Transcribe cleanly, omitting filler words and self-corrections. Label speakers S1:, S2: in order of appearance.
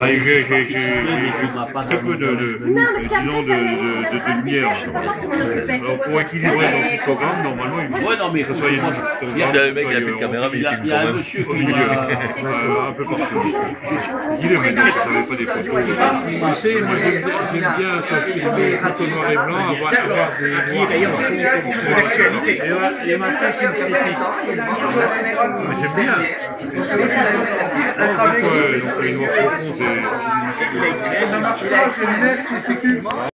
S1: J'ai très peu de lumière. Alors pour équilibrer dans le programme, normalement, il faut que ce soit
S2: C'est le mec qui a plus de caméra, mais il filme quand même.
S1: au milieu, un peu partout. Il est magnifique, ça n'avait pas des photos. Tu sais, moi j'aime bien quand filmer tout noir et blanc, avoir des noirs. Et ma tête, c'est une critique. Mais j'aime bien. Donc les noirs profonds, c'est...